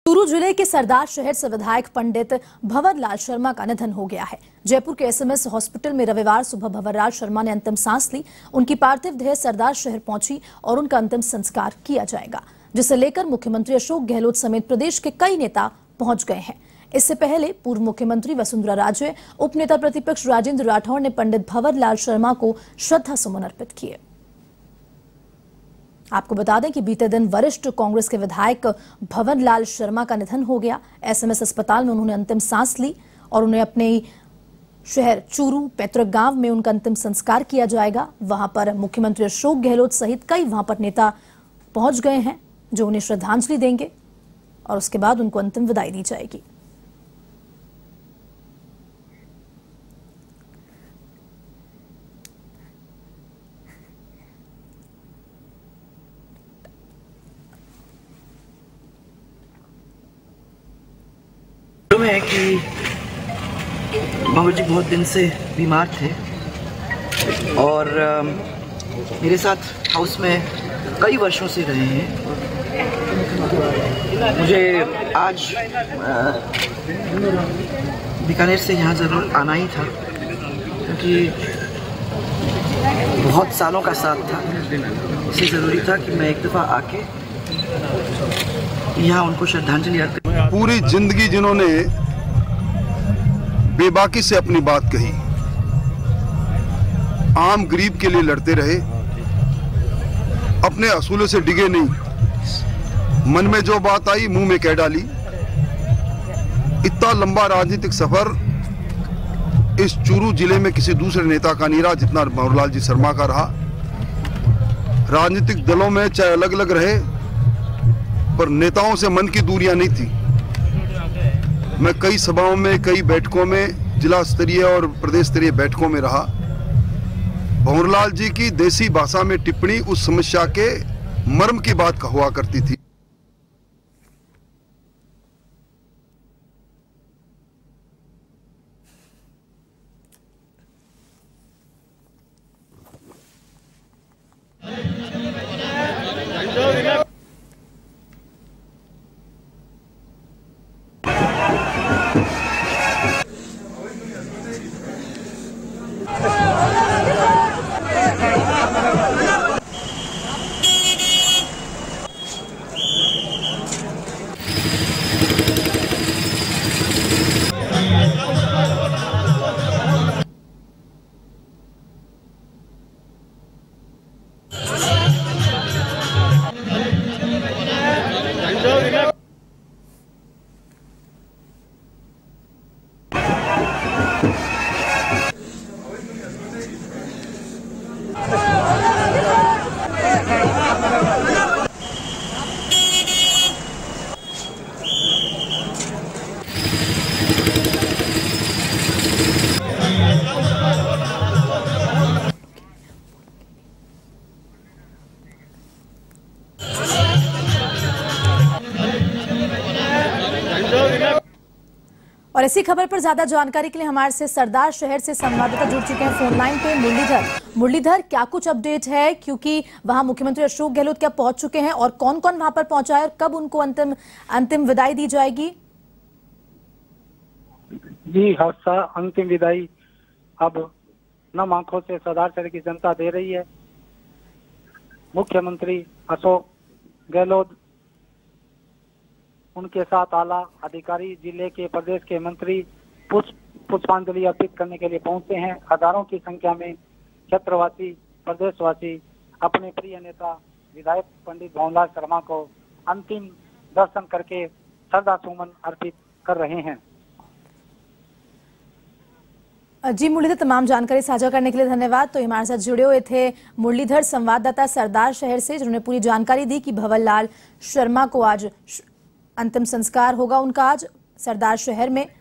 चूरू जिले के सरदार शहर से विधायक पंडित भंवर लाल शर्मा का निधन हो गया है। जयपुर के एसएमएस हॉस्पिटल में रविवार सुबह भंवर लाल शर्मा ने अंतिम सांस ली। उनकी पार्थिव देह सरदार शहर पहुंची और उनका अंतिम संस्कार किया जाएगा, जिसे लेकर मुख्यमंत्री अशोक गहलोत समेत प्रदेश के कई नेता पहुंच गए हैं। इससे पहले पूर्व मुख्यमंत्री वसुंधरा राजे, उप नेता प्रतिपक्ष राजेंद्र राठौड़ ने पंडित भंवर लाल शर्मा को श्रद्धा सुमन अर्पित किए। आपको बता दें कि बीते दिन वरिष्ठ कांग्रेस के विधायक भंवर लाल शर्मा का निधन हो गया। एसएमएस अस्पताल में उन्होंने अंतिम सांस ली और उन्हें अपने शहर चूरू पैतृक गांव में उनका अंतिम संस्कार किया जाएगा। वहां पर मुख्यमंत्री अशोक गहलोत सहित कई वहां पर नेता पहुंच गए हैं, जो उन्हें श्रद्धांजलि देंगे और उसके बाद उनको अंतिम विदाई दी जाएगी। है कि भंवर जी बहुत दिन से बीमार थे और मेरे साथ हाउस में कई वर्षों से रहे हैं। मुझे आज बीकानेर से यहाँ ज़रूर आना ही था, क्योंकि बहुत सालों का साथ था। इसलिए ज़रूरी था कि मैं एक दफ़ा आके यहाँ उनको श्रद्धांजलि अर्पित। पूरी जिंदगी जिन्होंने बेबाकी से अपनी बात कही, आम गरीब के लिए लड़ते रहे, अपने असूलों से डिगे नहीं, मन में जो बात आई मुंह में कह डाली। इतना लंबा राजनीतिक सफर इस चूरू जिले में किसी दूसरे नेता का नहीं रहा जितना भंवर लाल जी शर्मा का रहा। राजनीतिक दलों में चाहे अलग अलग रहे, पर नेताओं से मन की दूरियां नहीं थी। मैं कई सभाओं में, कई बैठकों में, जिला स्तरीय और प्रदेश स्तरीय बैठकों में रहा। भंवर लाल जी की देसी भाषा में टिप्पणी उस समस्या के मर्म की बात हुआ करती थी। और इसी खबर पर ज्यादा जानकारी के लिए हमारे से सरदार शहर से संवाददाता जुड़ चुके हैं फोन लाइन पे, मुरलीधर, क्या कुछ अपडेट है? क्योंकि वहां मुख्यमंत्री अशोक गहलोत क्या पहुंच चुके हैं और कौन कौन वहां पर पहुंचा है और कब उनको अंतिम विदाई दी जाएगी? जी हर्षा, अंतिम विदाई अब नम आंखों से सरदार शहर की जनता दे रही है। मुख्यमंत्री अशोक गहलोत, उनके साथ आला अधिकारी, जिले के प्रदेश के मंत्री पुष्पांजलि अर्पित करने के लिए पहुंचे हैं। हजारों की संख्या में क्षेत्रवासी, प्रदेशवासी अपने प्रिय नेता विधायक पंडित भंवर लाल शर्मा को अंतिम दर्शन करके श्रद्धा सुमन अर्पित कर रहे हैं। जी मुरलीधर, तमाम जानकारी साझा करने के लिए धन्यवाद। तो हमारे साथ जुड़े हुए थे मुरलीधर, संवाददाता सरदार शहर से, जिन्होंने पूरी जानकारी दी कि भंवर लाल शर्मा को आज अंतिम संस्कार होगा उनका आज सरदार शहर में।